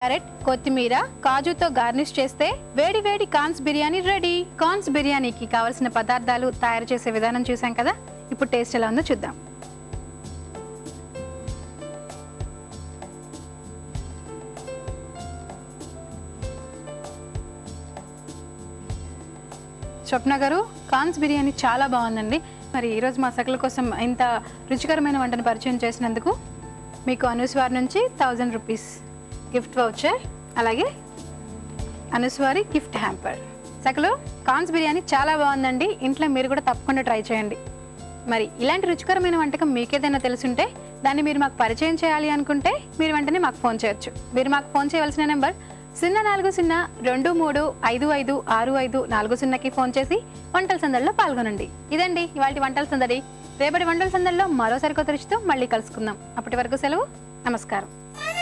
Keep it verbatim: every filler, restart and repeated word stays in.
Carrot, కొత్తిమీర, కాజుతో garnish చేస్తే వేడి వేడి కార్న్స్ బిర్యానీ రెడీ. కార్న్స్ బిర్యానీకి కావలసిన పదార్థాలు తయారు చేసే విధానం చూసాం కదా, ఇప్పుడు టేస్ట్ ఎలా ఉందో చూద్దాం. స్వప్న గారు, కార్న్స్ బిర్యానీ చాలా బాగుందండి. మరి ఈరోజు మా సకల కోసం ఇంత రుచికరమైన వంటను పరిచయం చేసినందుకు మీకు అనుస్వార్ నుంచి థౌజండ్ రూపీస్ గిఫ్ట్ వౌచర్, అలాగే అనుస్వారి గిఫ్ట్ హ్యాంపర్. సకలు, కార్న్స్ బిర్యానీ చాలా బాగుందండి. ఇంట్లో మీరు కూడా తప్పకుండా ట్రై చేయండి. మరి ఇలాంటి రుచికరమైన వంటకం మీకేదైనా తెలుసుంటే దాన్ని మీరు మాకు పరిచయం చేయాలి అనుకుంటే మీరు వెంటనే మాకు ఫోన్ చేయొచ్చు. మీరు మాకు ఫోన్ చేయవలసిన నెంబర్ సున్నా నాలుగు సున్నా రెండు మూడు ఐదు ఐదు ఆరు ఐదు నాలుగు సున్నాకి ఫోన్ చేసి వంటల సందడిలో పాల్గొనండి. ఇదండి ఇవాళ వంటల సందడి. రేపటి వంటల సందడిలో మరో సరికొత్త రుచితో మళ్ళీ కలుసుకుందాం. అప్పటి వరకు సెలవు, నమస్కారం.